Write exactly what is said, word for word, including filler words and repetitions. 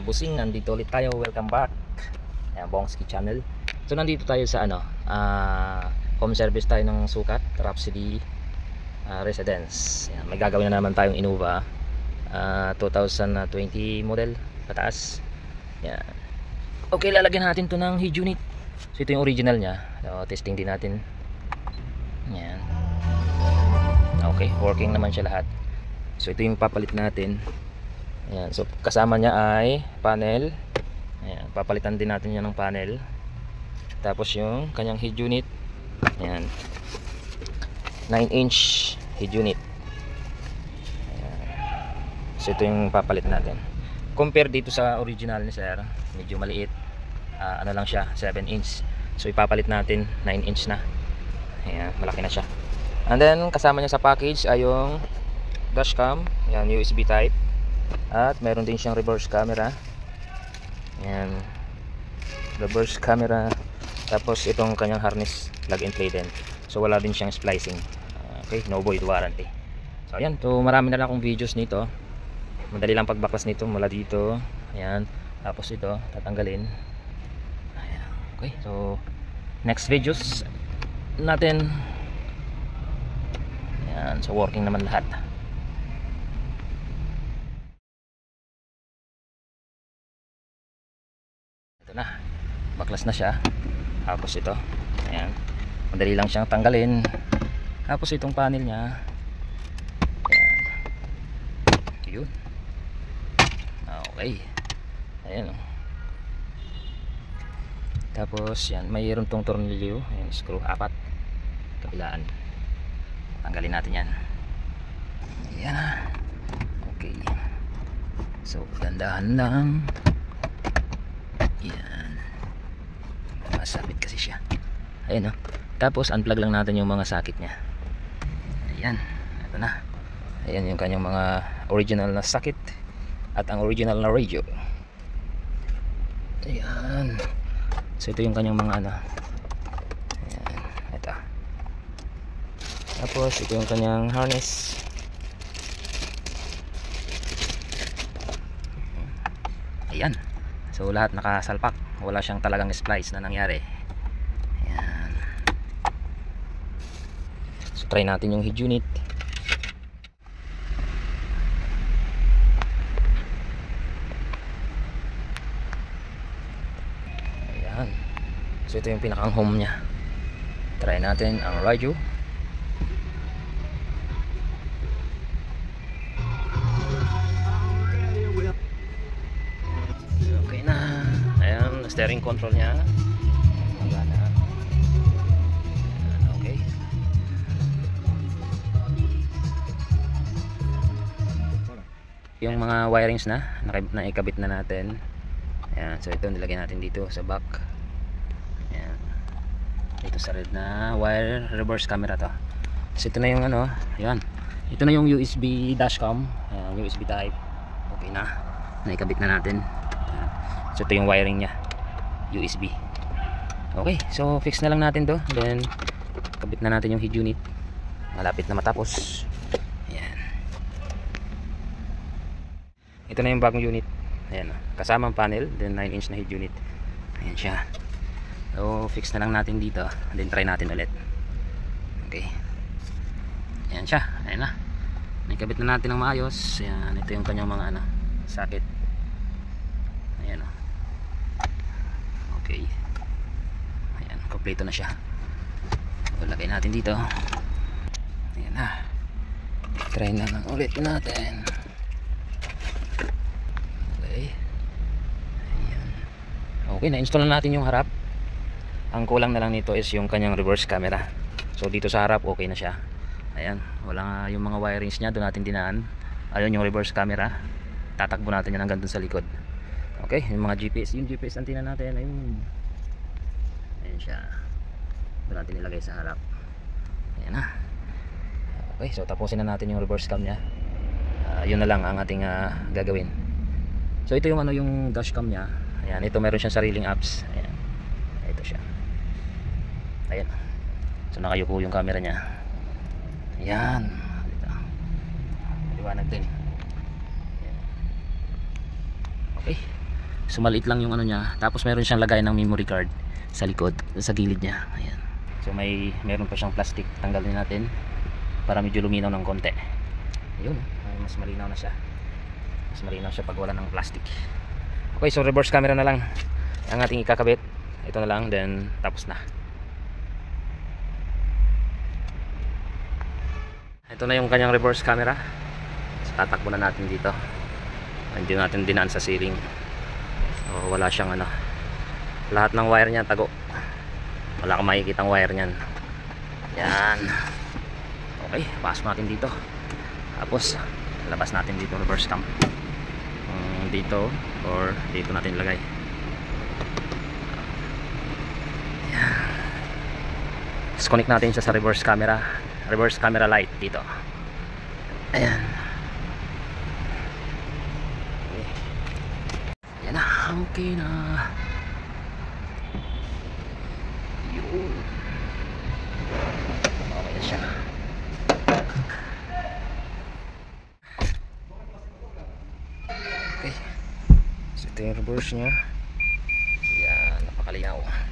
Busing, nandito ulit tayo. Welcome back. Ayan, Bongski Channel. So nandito tayo sa ano, uh, home service tayo ng sukat, Rhapsody uh, Residence. Ayan, may gagawin na naman tayong Innova uh, twenty twenty model pataas. Ayan. Okay, lalagyan natin to ng head unit. So ito yung original nya. So, testing din natin. Ayan. Okay, working naman siya lahat. So ito yung papalit natin. Ayan, so kasama niya ay panel. Ayan, papalitan din natin yan ng panel. Tapos yung kanyang head unit. Ayan, nine inch head unit. Ayan. So ito yung papalit natin. Compare dito sa original ni sir, medyo maliit. uh, Ano lang siya, seven inch. So ipapalit natin nine inch na. Ayan, malaki na siya. And then kasama niya sa package ay yung dashcam. Ayan, U S B type. At meron din siyang reverse camera. Ayan, reverse camera. Tapos itong kanyang harness, plug and play din. So wala din siyang splicing. Okay, no void warranty. So ayan, so marami na lang akong videos nito. Madali lang pagbaklas nito mula dito. Ayan, tapos ito tatanggalin. Ayan, okay, so next videos natin. Ayan, so working naman lahat. Ito na, baklas na siya. Tapos ito, ayan, madali lang siyang tanggalin. Tapos itong panel nya, ayan, yun. Okay, ayan. Tapos yan, mayroon tong tornilyo. Ayan, screw apat, kabilaan. Tanggalin natin yan. Ayan, okay. So dandahan lang. Yan, masabit kasi siya. Ayan o. Tapos unplug lang natin yung mga socket nya. Ayan, ito na. Ayan yung kanyang mga original na socket at ang original na radio. Ayan. So ito yung kanyang mga ano. Ayan, ito. Tapos ito yung kanyang harness. Ayan. So lahat nakasalpak, wala siyang talagang splice na nangyari. Ayan. So try natin yung head unit. Ayan. So ito yung pinakang home nya. Try natin ang radio. Steering control nya magana. Okay, yung mga wirings na naikabit na natin. Ayan, so ito nilagay natin dito sa back. Ayan, dito sa red na wire, reverse camera to. So ito na yung ano, ayan, ito na yung U S B dashcam. Ayan, U S B type. Okay na, naikabit na natin. So ito yung wiring nya, U S B. Okay, so fix na lang natin to. Then kabit na natin yung head unit. Malapit na matapos. Ayan. Ito na yung bagong unit. Ayan, kasamang panel, then nine inch na head unit. Ayan siya. So fix na lang natin dito. Then try natin ulit. Okay. Ayan siya. Ayan na. Nakabit na natin ng maayos. Ayan, ito yung kanyang mga ano, socket. Ayan o. Okay. Ayan, kompleto na siya. So, lagay natin dito. Ayan na. Try na lang ulit natin. Okay. Ayan. Okay, na-install na natin yung harap. Ang kulang na lang nito is yung kanyang reverse camera. So dito sa harap okay na siya. Ayan, wala nga yung mga wirings nya, doon natin dinaan. Ayun yung reverse camera. Tatakbo natin yan hanggang doon sa likod. Okay, yung mga G P S, yung G P S antenna natin, ayun. Ayan siya. Doon natin nilagay sa harap. Ayan na. Okay, so tapusin na natin yung reverse cam nya. Uh, yun na lang ang ating uh, gagawin. So ito yung ano, yung dashcam nya. Ayan, ito meron siyang sariling apps. Ayan. Ito siya. Ayan. So nakayuko yung camera nya. Ayan. Dito. Liwanag din. Ayan. Okay. So maliit lang yung ano niya. Tapos meron siyang lagay ng memory card sa likod, sa gilid niya. Ayan. So may meron pa siyang plastic. Tanggalin natin para medyo luminaw ng konti. Ayun, ay, mas malinaw na siya. Mas malinaw siya pag wala ng plastic. Okay, so reverse camera na lang ang ating ikakabit. Ito na lang, then tapos na. Ito na yung kanyang reverse camera. So tatakbo na natin dito. Hindi natin dinaan sa ceiling. So, wala siyang ano. Lahat ng wire niya tago. Wala kang makikitang wire niyan. Yan. Okay, pasok natin dito. Tapos labas natin dito reverse cam. Um, dito or dito natin ilagay. Yan. Tapos connect natin siya sa reverse camera. Reverse camera light dito. Ayan. Okay. Yan na, okay na. Yun. Okay na siya. Okay. So ito yung reverse nya. Yan, napakalinaw.